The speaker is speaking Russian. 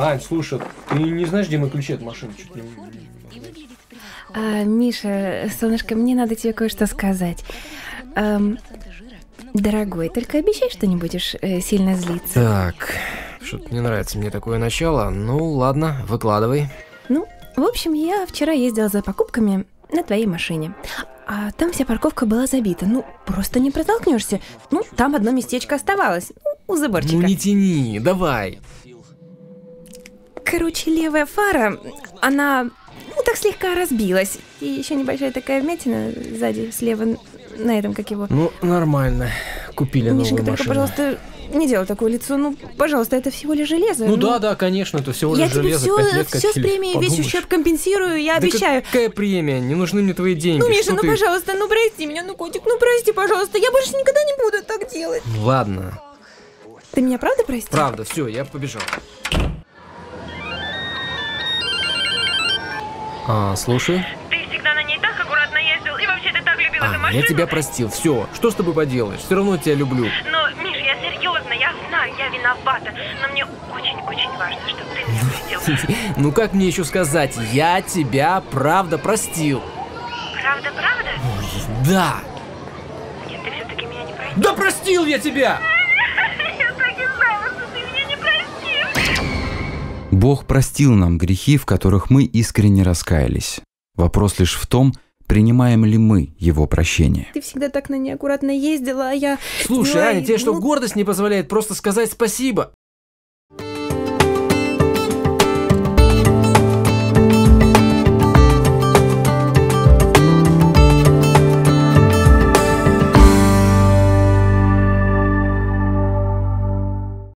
Ань, слушай, ты не знаешь, где мои ключи от машины? Чуть не... Миша, солнышко, мне надо тебе кое-что сказать. Дорогой, только обещай, что не будешь сильно злиться. Так, что-то не нравится мне такое начало. Ну, ладно, выкладывай. Ну, в общем, я вчера ездила за покупками на твоей машине. А там вся парковка была забита. Ну, просто не протолкнешься. Ну, там одно местечко оставалось. У заборчика. Ну не тяни, давай. Короче, левая фара, она, так слегка разбилась. И еще небольшая такая вмятина сзади, слева, на этом, как его. Ну, нормально. Купили Мишенька, новую только, машину. пожалуйста, не делай такое лицо. Ну, пожалуйста, это всего лишь железо. Ну да, конечно, это всего лишь железо. Я 5 тебе лет все с катили. премией, весь Подумаешь. ущерб компенсирую, я Да обещаю. какая премия? Не нужны мне твои деньги. Ну, Миша, Что ну, ты... пожалуйста, ну, прости меня, ну, котик, ну, прости, пожалуйста. Я больше никогда не буду так делать. Ладно. Ты меня правда прости? Правда, все, я побежал. Слушай. Ты всегда на ней так аккуратно ездил, и вообще ты так любил эту машину. Я тебя простил, все. Что с тобой поделаешь? Все равно тебя люблю. Но, Миш, я серьезно, я знаю, я виновата, но мне очень-очень важно, чтобы ты это увидел. Ну как мне еще сказать? Я тебя правда простил. Правда? Да. Нет, ты все-таки меня не простил. Да простил я тебя! Я так и знала, что ты меня не простил. Бог простил нам грехи, в которых мы искренне раскаялись. Вопрос лишь в том, принимаем ли мы Его прощение. Ты всегда так на ней аккуратно ездила, а я... Слушай, Ой, Аня, тебе что, ну, гордость не позволяет просто сказать спасибо?